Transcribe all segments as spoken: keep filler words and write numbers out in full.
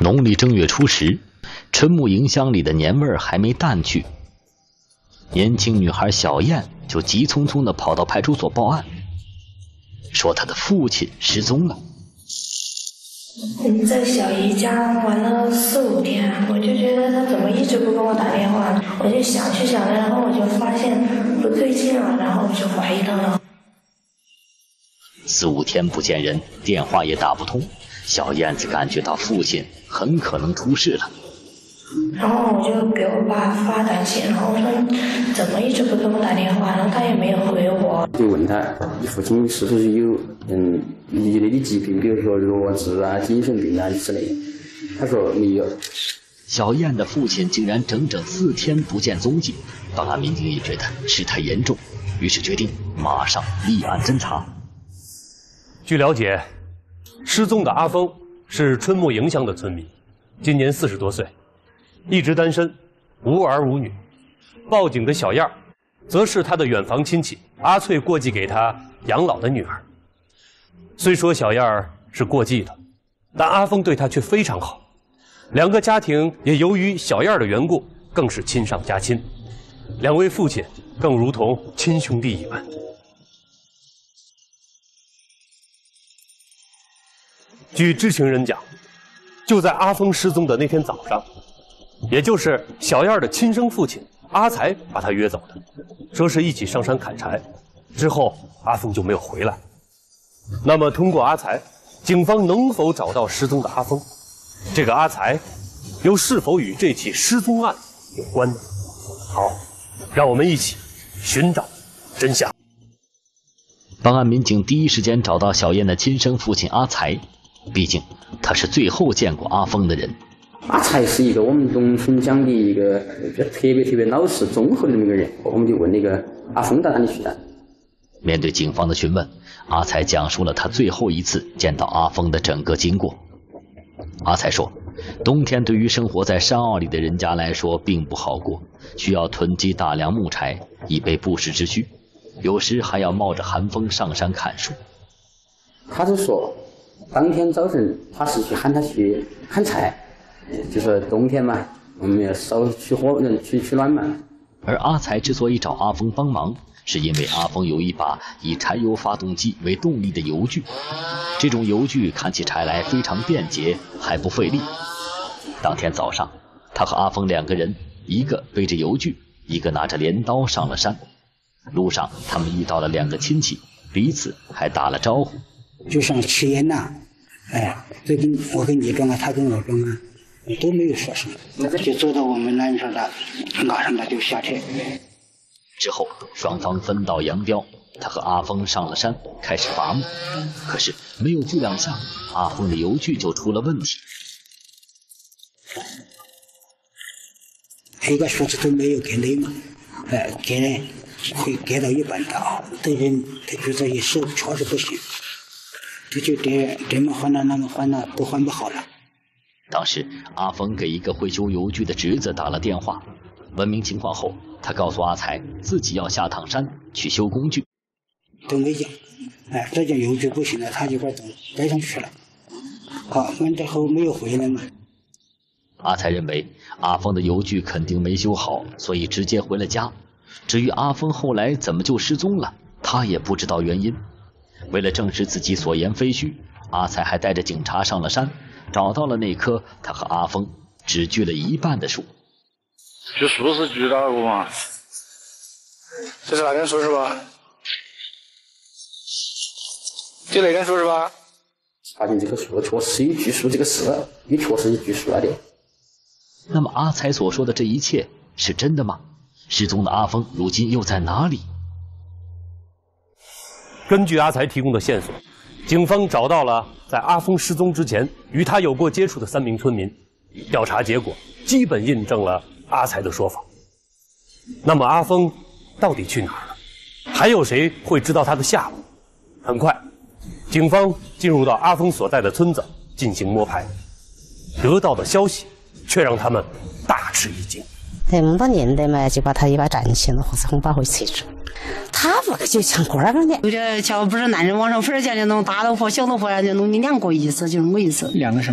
农历正月初十，春木营乡里的年味儿还没淡去，年轻女孩小燕就急匆匆地跑到派出所报案，说她的父亲失踪了。 你在小姨家玩了四五天，我就觉得他怎么一直不跟我打电话，我就想去想来，然后我就发现不对劲了，然后我就怀疑他了。 四五天不见人，电话也打不通，小燕子感觉到父亲很可能出事了。 然后我就给我爸发短信，然后我说怎么一直不跟我打电话，然后他也没有回我。 就问他，你父亲是不是有嗯一类的疾病，比如说弱智啊、精神病啊之类的？他说没有。 小燕的父亲竟然整整四天不见踪迹，办案民警也觉得事态严重，于是决定马上立案侦查。 据了解，失踪的阿峰是春木营乡的村民，今年四十多岁，一直单身，无儿无女。报警的小燕儿，则是他的远房亲戚阿翠过继给他养老的女儿。虽说小燕儿是过继的，但阿峰对她却非常好，两个家庭也由于小燕儿的缘故，更是亲上加亲，两位父亲更如同亲兄弟一般。据知情人讲，就在阿峰失踪的那天早上，也就是小燕的亲生父亲阿才把他约走的，说是一起上山砍柴，之后阿峰就没有回来。那么通过阿才，警方能否找到失踪的阿峰？这个阿才又是否与这起失踪案有关呢？好，让我们一起寻找真相。 办案民警第一时间找到小燕的亲生父亲阿才，毕竟他是最后见过阿峰的人。 阿才是一个我们农村讲的一个特别特别老实忠厚的那么一个人，我们就问那个阿峰到哪里去了。 面对警方的询问，阿才讲述了他最后一次见到阿峰的整个经过。阿才说，冬天对于生活在山坳里的人家来说并不好过，需要囤积大量木柴以备不时之需，有时还要冒着寒风上山砍树。 他就说当天早晨他是去喊他去砍柴，就是冬天嘛，我们要烧取火取取暖嘛。 而阿才之所以找阿峰帮忙，是因为阿峰有一把以柴油发动机为动力的油锯，这种油锯砍起柴来非常便捷，还不费力。当天早上，他和阿峰两个人，一个背着油锯，一个拿着镰刀上了山。路上他们遇到了两个亲戚，彼此还打了招呼。 就像吃烟呐，哎，这跟我跟你装啊，他跟我装啊，都没有说什么，就走到我们南边的马上他就下车。 之后双方分道扬镳，他和阿峰上了山开始伐木，可是没有锯两下，阿峰的油锯就出了问题。 一个树枝都没有给累嘛，哎，给人会给到一半道，对人他觉得也手确实不行，这就这这么换了那么换了都换不好了。 当时阿峰给一个会修油锯的侄子打了电话，问明情况后，他告诉阿才自己要下趟山去修工具。 都没讲，哎，这件油锯不行了，他就把都带上去了。好，完之后没有回来嘛。 阿才认为阿峰的油锯肯定没修好，所以直接回了家。至于阿峰后来怎么就失踪了，他也不知道原因。为了证实自己所言非虚，阿才还带着警察上了山，找到了那棵他和阿峰只锯了一半的树。 锯树是锯哪个嘛？这是那根树是吧？就那根树是吧？ 发现这棵树确实有锯树这个事，也确实有锯树了的。 那么阿才所说的这一切是真的吗？失踪的阿峰如今又在哪里？ 根据阿才提供的线索，警方找到了在阿峰失踪之前与他有过接触的三名村民，调查结果基本印证了阿才的说法。那么阿峰到底去哪儿了？还有谁会知道他的下落？很快，警方进入到阿峰所在的村子进行摸排，得到的消息却让他们大吃一惊。 那么多年的嘛，就把他一把站起了，或者红把会扯住。他不个就像官儿的，有点瞧不是男人往上粉儿家的弄大老婆、小老婆呀，就弄你两个意思，就那么意思。 两个什么？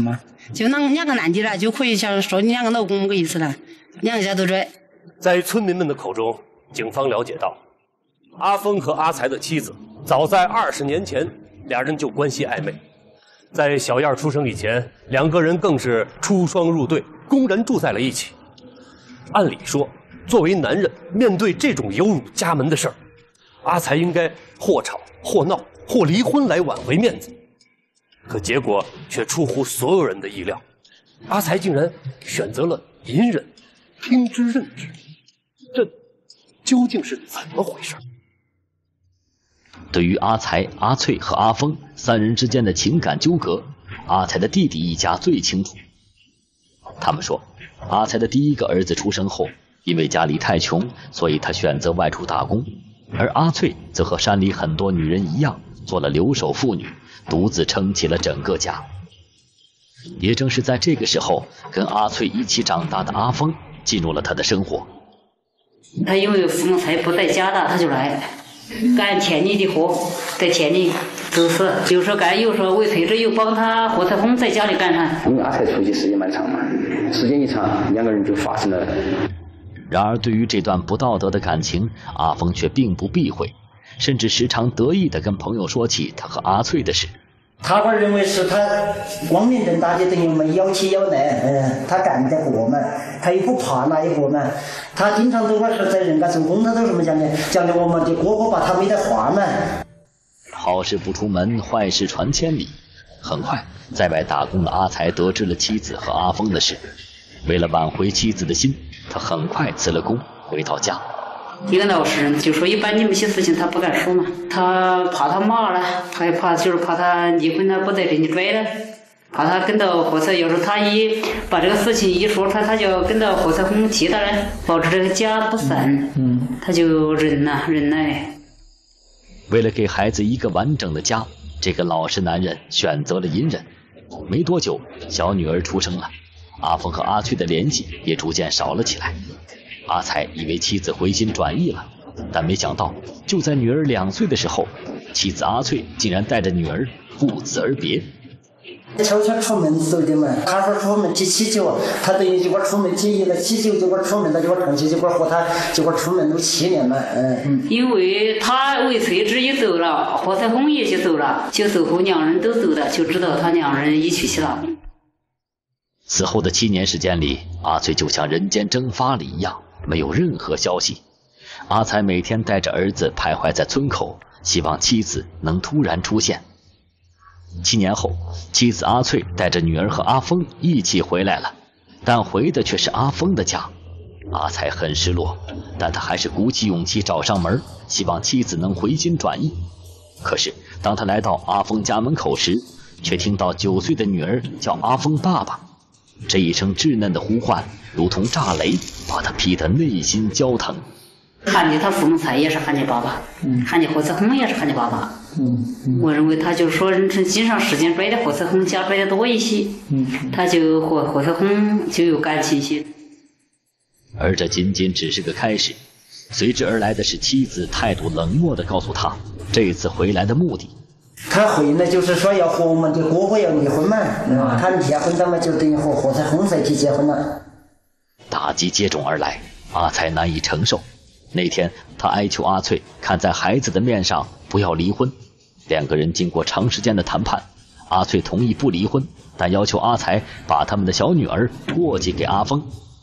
就那两个男的了，就可以像说你两个老公个意思了，两家都拽。 在村民们的口中，警方了解到，阿峰和阿才的妻子早在二十年前，俩人就关系暧昧。在小燕出生以前，两个人更是出双入对，公然住在了一起。按理说，作为男人，面对这种有辱家门的事儿，阿才应该或吵或闹或离婚来挽回面子。可结果却出乎所有人的意料，阿才竟然选择了隐忍、听之任之。这究竟是怎么回事？ 对于阿才、阿翠和阿峰三人之间的情感纠葛，阿才的弟弟一家最清楚。他们说，阿才的第一个儿子出生后，因为家里太穷，所以他选择外出打工，而阿翠则和山里很多女人一样，做了留守妇女，独自撑起了整个家。也正是在这个时候，跟阿翠一起长大的阿峰进入了他的生活。 他因为父母才不在家的，他就来干田里的活，在田里做事，有时候干，有时候我陪着又帮他和他红在家里干他。 因为阿才出去时间蛮长嘛，时间一长，两个人就发生了。 然而，对于这段不道德的感情，阿峰却并不避讳，甚至时常得意地跟朋友说起他和阿翠的事。 他会认为是他光明正大的，等于我们要起要来，嗯，他干得过嘛，他也不怕那一个嘛。他经常都会是在人家做工，他都什么讲的，讲的我们的哥哥把他没得话嘛。 好事不出门，坏事传千里。很快，在外打工的阿才得知了妻子和阿峰的事，为了挽回妻子的心，他很快辞了工，回到家。 一个老实人就说，一般你们些事情他不敢说嘛，他怕他骂了，他也怕就是怕他离婚了不在这里拽了，怕他跟到火车，要是他一把这个事情一说，他他就跟到火车红提他了，保持这个家不散，嗯，他就忍呐忍耐。 为了给孩子一个完整的家，这个老实男人选择了隐忍。没多久，小女儿出生了，阿峰和阿翠的联系也逐渐少了起来。阿才以为妻子回心转意了，但没想到就在女儿两岁的时候，妻子阿翠竟然带着女儿不辞而别。 悄悄出门走的嘛，他说出门去祈求，他等于就我出门去一个祈求，就我出门，他就我长期就我和他就我出门都七年嘛，嗯。因为他为妻子也走了，何彩虹也就走了，就走后两人都走了，就知道他两人一起去了。 此后的七年时间里，阿翠就像人间蒸发了一样，没有任何消息。阿才每天带着儿子徘徊在村口，希望妻子能突然出现。七年后，妻子阿翠带着女儿和阿峰一起回来了，但回的却是阿峰的家。阿才很失落，但他还是鼓起勇气找上门，希望妻子能回心转意。可是当他来到阿峰家门口时，却听到九岁的女儿叫阿峰爸爸。这一声稚嫩的呼唤如同炸雷，把他劈得内心焦腾。 喊的他父母才也是喊的爸爸，嗯，喊的何彩虹也是喊的爸爸。嗯嗯，我认为他就说人经常时间拽的何彩虹家拽的多一些，嗯，他就和何彩虹就有感情些。 而这仅仅只是个开始，随之而来的是妻子态度冷漠地告诉他这次回来的目的。 他回来就是说要和我们的哥哥要离婚嘛，嗯，他离婚了嘛，就等于和何彩虹在一起结婚了。 打击接踵而来，阿才难以承受。那天他哀求阿翠看在孩子的面上不要离婚。两个人经过长时间的谈判，阿翠同意不离婚，但要求阿才把他们的小女儿过继给阿峰。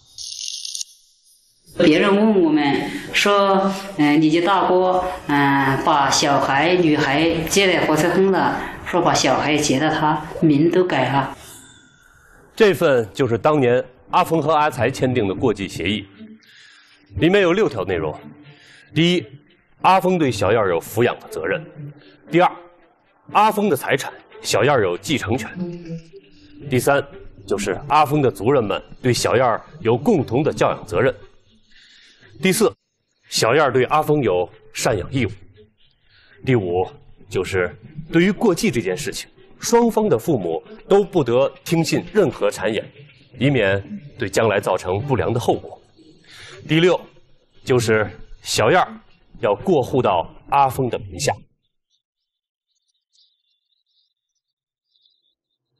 别人问我们说，嗯、呃，你的大哥，嗯、呃，把小孩女孩接来何彩虹了，说把小孩接到他，名都改了。 这份就是当年阿峰和阿才签订的过继协议，里面有六条内容。第一，阿峰对小燕有抚养的责任；第二，阿峰的财产小燕有继承权；第三，就是阿峰的族人们对小燕有共同的教养责任；第四，小燕对阿峰有赡养义务；第五，就是对于过继这件事情，双方的父母都不得听信任何谗言，以免对将来造成不良的后果。第六，就是小燕要过户到阿峰的名下。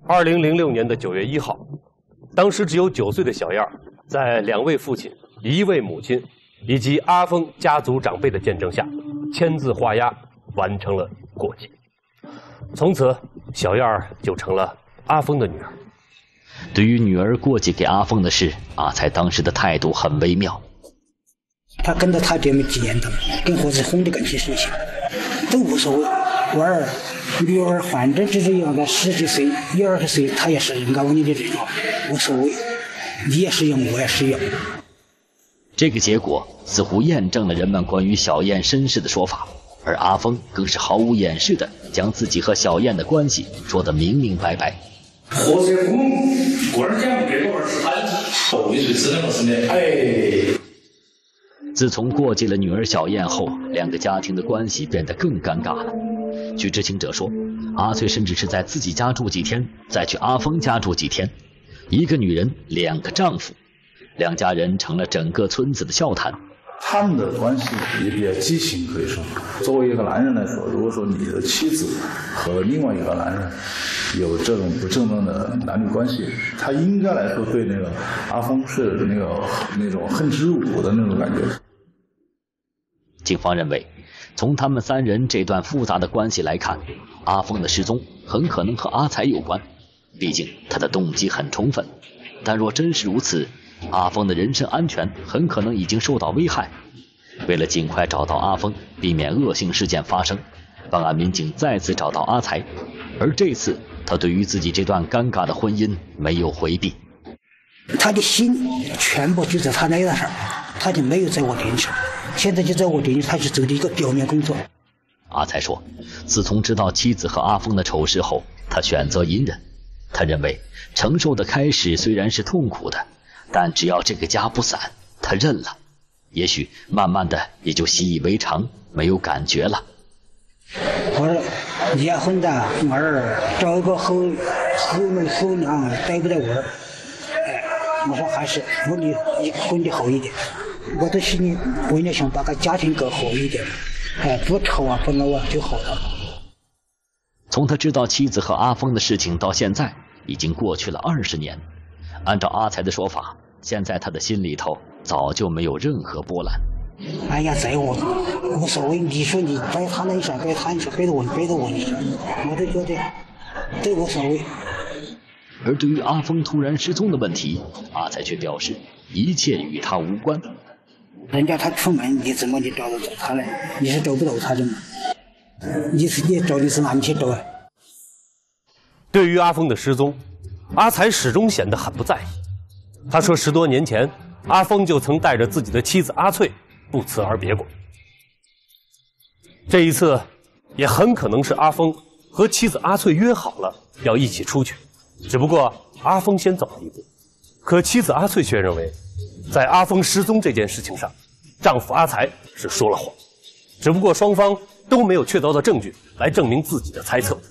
二零零六年的九月一号，当时只有九岁的小燕儿，在两位父亲、一位母亲以及阿峰家族长辈的见证下，签字画押，完成了过继。从此，小燕儿就成了阿峰的女儿。 对于女儿过继给阿峰的事，阿才当时的态度很微妙。 他跟着他这么几年的，跟伙子哄的干些事情，都无所谓。娃儿、女儿，反正只是要他十几岁、一二十岁，他也是人家问你的这个，无所谓。你也是用，我也是用。 这个结果似乎验证了人们关于小燕身世的说法，而阿峰更是毫无掩饰地将自己和小燕的关系说得明明白白。 和谐父母，我儿讲这个儿是他的，我也是两个是的，哎。 自从过继了女儿小燕后，两个家庭的关系变得更尴尬了。据知情者说，阿翠甚至是在自己家住几天，再去阿峰家住几天，一个女人两个丈夫，两家人成了整个村子的笑谈。 他们的关系也比较畸形，可以说，作为一个男人来说，如果说你的妻子和另外一个男人有这种不正当的男女关系，他应该来说对那个阿峰是那个那种恨之入骨的那种感觉。 警方认为，从他们三人这段复杂的关系来看，阿峰的失踪很可能和阿才有关，毕竟他的动机很充分。但若真是如此，阿峰的人身安全很可能已经受到危害。为了尽快找到阿峰，避免恶性事件发生，办案民警再次找到阿才，而这次他对于自己这段尴尬的婚姻没有回避。 他的心全部就在他那上，他就没有在我这里，现在就在我这里，他是做的一个表面工作。 阿才说，自从知道妻子和阿峰的丑事后，他选择隐忍。他认为承受的开始虽然是痛苦的，但只要这个家不散，他认了，也许慢慢的也就习以为常，没有感觉了。 我说结婚的我儿找一个好好门好娘带不带我儿，哎，我说还是我你你混的好一点，我都心里为了想把个家庭搞好一点，哎，不吵啊不闹啊就好了。 从他知道妻子和阿峰的事情到现在，已经过去了二十年。按照阿才的说法，现在他的心里头早就没有任何波澜。 哎呀，在我无所谓，你说你摆他那一上，摆他一上，摆到我，摆到我一上，我都觉得都无所谓。 而对于阿峰突然失踪的问题，阿才却表示一切与他无关。 人家他出门，你怎么你找得到他呢？你是找不到他的吗？你是你找的是哪里去找啊？ 对于阿峰的失踪，阿才始终显得很不在意。他说，十多年前，阿峰就曾带着自己的妻子阿翠不辞而别过。这一次，也很可能是阿峰和妻子阿翠约好了要一起出去，只不过阿峰先走了一步。可妻子阿翠却认为，在阿峰失踪这件事情上，丈夫阿才是说了谎，只不过双方都没有确凿的证据来证明自己的猜测。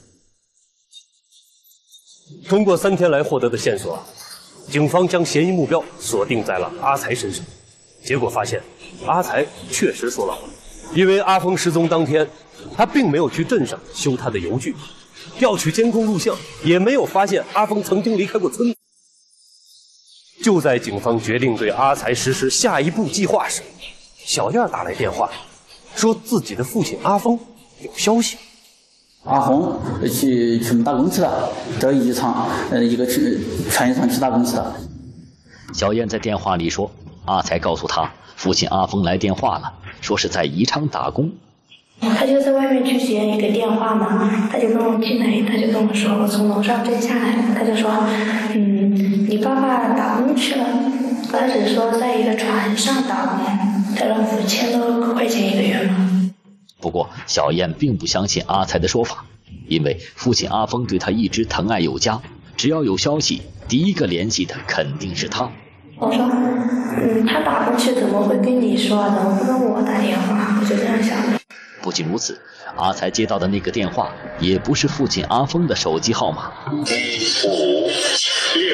通过三天来获得的线索，警方将嫌疑目标锁定在了阿才身上。结果发现，阿才确实说了谎，因为阿峰失踪当天，他并没有去镇上修他的邮具，调取监控录像也没有发现阿峰曾经离开过村子。就在警方决定对阿才实施下一步计划时，小燕打来电话，说自己的父亲阿峰有消息。 阿峰去去打工去了，到宜昌呃一个去船上去打工去了。 小燕在电话里说，阿才告诉他，父亲阿峰来电话了，说是在宜昌打工。 他就在外面去接一个电话嘛，他就跟我进来，他就跟我说，我从楼上跟下来，他就说，嗯，你爸爸打工去了，他只说在一个船上打工，他说付千多块钱一个月嘛。 不过小燕并不相信阿才的说法，因为父亲阿峰对他一直疼爱有加，只要有消息，第一个联系的肯定是他。 我说，嗯，他打工去怎么会跟你说，怎么不跟我打电话？我就这样想的。 不仅如此，阿才接到的那个电话也不是父亲阿峰的手机号码。 五六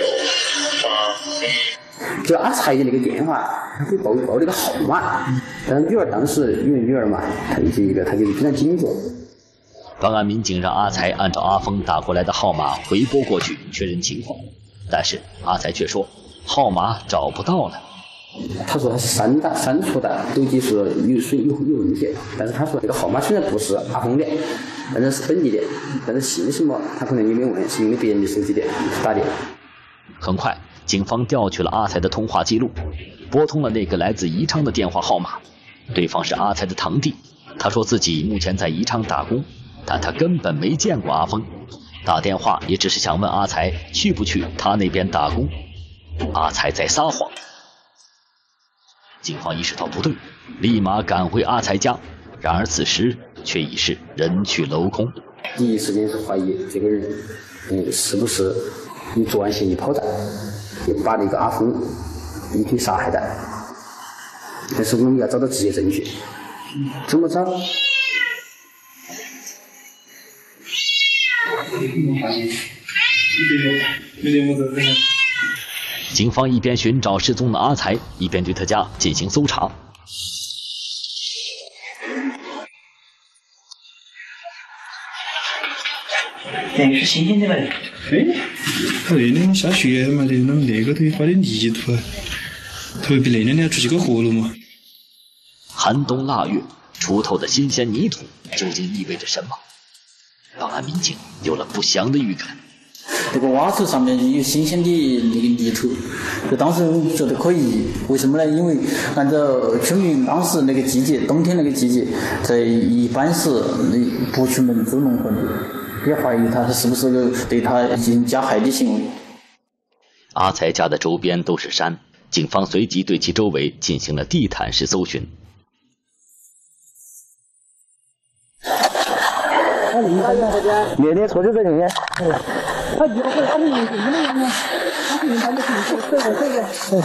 八， 就阿才的那个电话，他会报报那个号码。但是女儿当时因为女儿嘛，她就一个，她就非常紧张。 办案民警让阿才按照阿峰打过来的号码回拨过去确认情况，但是阿才却说号码找不到了。 他说他是删的，删除的，手机说有水有有问题，但是他说这个号码虽然不是阿峰的，但是是本地的，但是姓什么他可能也没问，是因为别人的手机的打的。 很快，警方调取了阿才的通话记录，拨通了那个来自宜昌的电话号码，对方是阿才的堂弟。他说自己目前在宜昌打工，但他根本没见过阿峰，打电话也只是想问阿才去不去他那边打工。阿才在撒谎。警方意识到不对，立马赶回阿才家，然而此时却已是人去楼空。 第一时间是怀疑这个人，嗯，是不是有作案嫌疑跑的，也把那个阿峰一起杀害的。但是我们要找到直接证据，怎么找？ 警方一边寻找失踪的阿才，一边对他家进行搜查。 这是新鲜的吧？ 哎，他那两天下雪嘛，那种那个头发的泥土啊，特别那两天出去搞活了嘛。 寒冬腊月，出透的新鲜泥土究竟意味着什么？办案民警有了不祥的预感。 这个瓦头上面有新鲜的那个泥土，就当时觉得可疑。为什么呢？因为按照村民当时那个季节，冬天那个季节，在一般是不出门走农活的，也怀疑他是不是对他进行加害的行为。 阿才家的周边都是山，警方随即对其周围进行了地毯式搜寻。 那天错就在这边。 他以后他们用什么样呢？他们他们这个这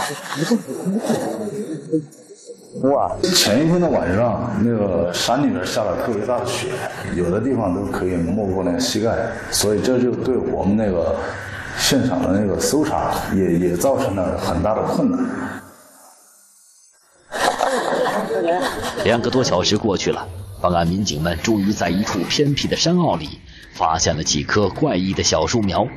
个。 哇！前一天的晚上，那个山里面下了特别大的雪，有的地方都可以没过那个膝盖，所以这就对我们那个现场的那个搜查也也造成了很大的困难。 两个多小时过去了，办案民警们终于在一处偏僻的山坳里发现了几棵怪异的小树苗。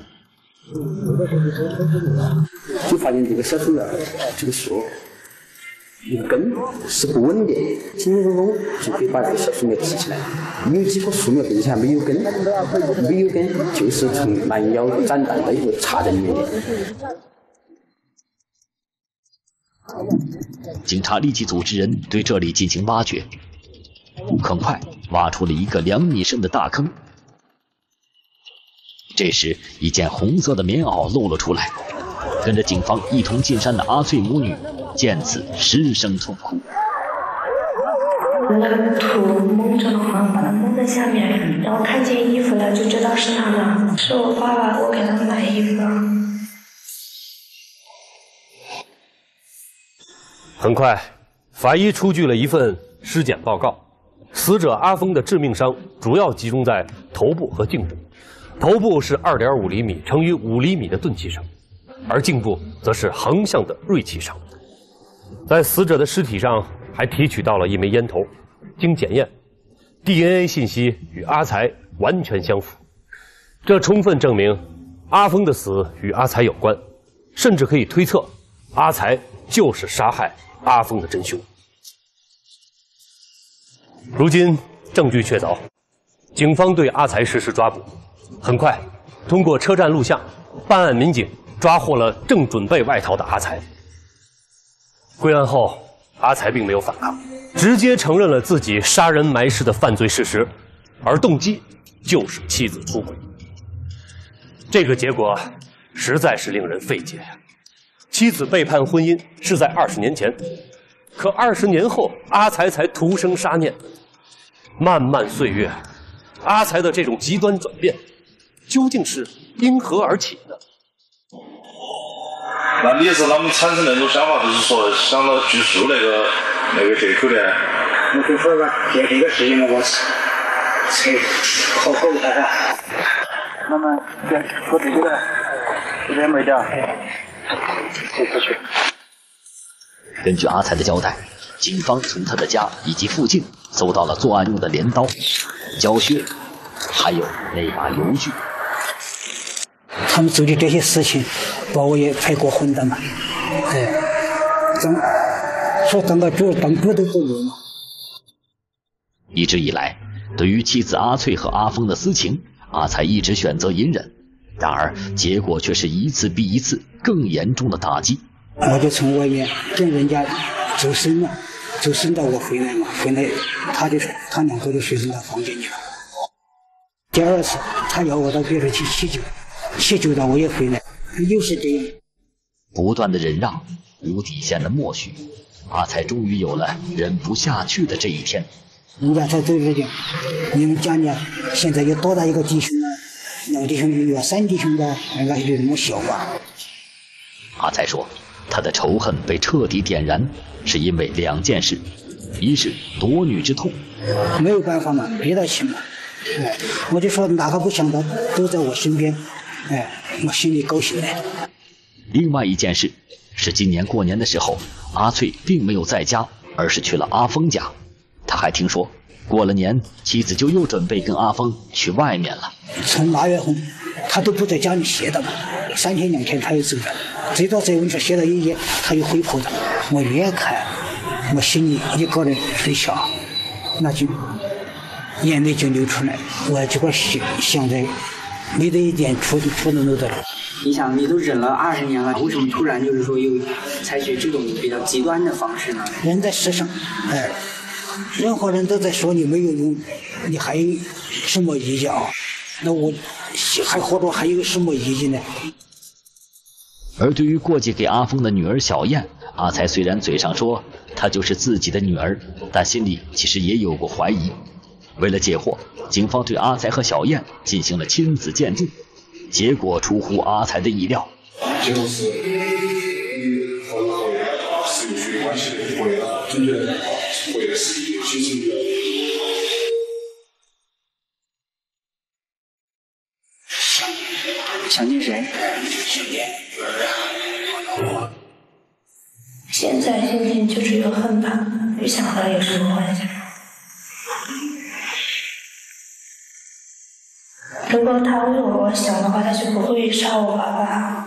就发现这个小树苗，这个树一根是不稳的，轻轻松松就可以把这个小树苗提起来。有几棵树苗并且还没有根，没有根就是从拦腰斩断的一个插在里面的。 警察立即组织人对这里进行挖掘，很快挖出了一个两米深的大坑。这时，一件红色的棉袄露了出来，跟着警方一同进山的阿翠母女见此失声痛哭。 那个土蒙着的话，把它蒙在下面，然后看见衣服了就知道是他的，是我爸爸，我给他买衣服的。 很快，法医出具了一份尸检报告。死者阿峰的致命伤主要集中在头部和颈部，头部是 二点五厘米乘以五厘米的钝器伤，而颈部则是横向的锐器伤。在死者的尸体上还提取到了一枚烟头，经检验 ，D N A 信息与阿才完全相符，这充分证明阿峰的死与阿才有关，甚至可以推测阿才就是杀害阿峰的真凶。如今证据确凿，警方对阿才实施抓捕。很快，通过车站录像，办案民警抓获了正准备外逃的阿才。归案后，阿才并没有反抗，直接承认了自己杀人埋尸的犯罪事实，而动机就是妻子出轨。这个结果实在是令人费解呀！妻子背叛婚姻是在二十年前，可二十年后，阿才才徒生杀念。漫漫岁月，阿才的这种极端转变，究竟是因何而起呢？ 那你是啷么产生那种想法，就是说想到锯树那个那个借口的？ 我就说吧，这这个事情我是好后台啊。那么，对，说这个，这边没掉，这出去。 根据阿才的交代，警方从他的家以及附近搜到了作案用的镰刀、胶靴、 还有那把邮具。 他们做的这些事情，把我也拍过混的嘛，哎，当说当个主当主都不如嘛。 一直以来，对于妻子阿翠和阿峰的私情，阿才一直选择隐忍，然而结果却是一次比一次更严重的打击。 我就从外面跟人家走神了，走神到我回来嘛，回来他就他两个就睡进到房间里了。第二次他要我到别处去祈求，祈求到我也回来，又是这样。 不断的忍让，无底线的默许，阿才终于有了忍不下去的这一天。 人家才都是讲，你们家里现在有多大一个弟兄啊？两弟兄有三弟兄的，人家就这么小吧。 阿才说，他的仇恨被彻底点燃，是因为两件事：一是夺女之痛， 没有办法嘛，憋得起嘛。哎，我就说哪个不想到都在我身边，哎，我心里高兴嘞。 另外一件事是今年过年的时候，阿翠并没有在家，而是去了阿峰家。他还听说，过了年，妻子就又准备跟阿峰去外面了。 从八月份，他都不在家里歇的嘛，三天两天他又走了，最多在温泉歇了一夜，他又回坡的。我越看，我心里一个人在想，那就眼泪就流出来，我这块想想着没得一点出出的路的了。 你想，你都忍了二十年了，为什么突然就是说又采取这种比较极端的方式呢？ 人在世上，哎。任何人都在说你没有用，你还有什么意义啊？那我还活着还有什么意义呢？ 而对于过继给阿峰的女儿小燕，阿才虽然嘴上说她就是自己的女儿，但心里其实也有过怀疑。为了解惑，警方对阿才和小燕进行了亲子鉴定，结果出乎阿才的意料。 就是与婚后是有血缘关系的，为了准确的为了是其实想念谁？ 现在心情就只有恨吧，与想他有什么关系？如果他为我想的话，他就不会杀我爸爸。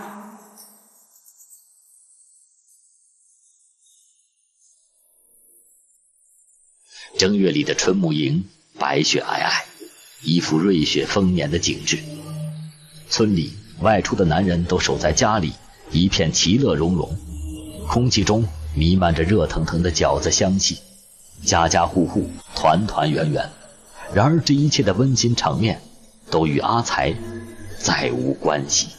正月里的春沐营，白雪皑皑，一副瑞雪丰年的景致。村里外出的男人都守在家里，一片其乐融融。空气中弥漫着热腾腾的饺子香气，家家户户团团圆圆。然而这一切的温馨场面都与阿才再无关系。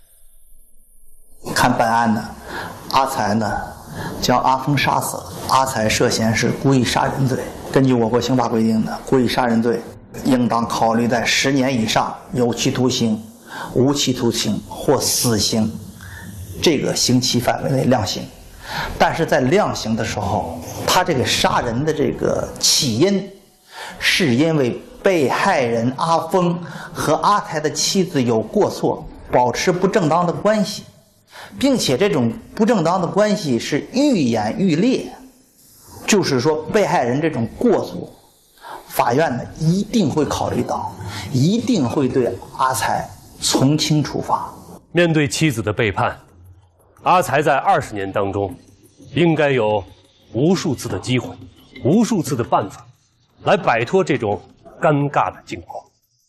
看本案呢，阿才呢将阿峰杀死了，阿才涉嫌是故意杀人罪。根据我国刑法规定的，故意杀人罪应当考虑在十年以上有期徒刑、无期徒刑或死刑这个刑期范围内量刑。但是在量刑的时候，他这个杀人的这个起因是因为被害人阿峰和阿才的妻子有过错，保持不正当的关系，并且这种不正当的关系是愈演愈烈，就是说被害人这种过错，法院呢一定会考虑到，一定会对阿才从轻处罚。 面对妻子的背叛，阿才在二十年当中应该有无数次的机会，无数次的办法来摆脱这种尴尬的境况，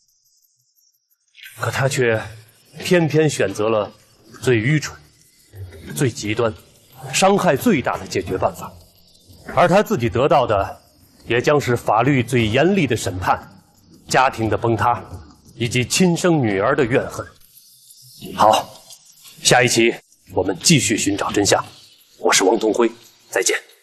可他却偏偏选择了最愚蠢、最极端、伤害最大的解决办法，而他自己得到的也将是法律最严厉的审判、家庭的崩塌以及亲生女儿的怨恨。好，下一期我们继续寻找真相。我是王东辉，再见。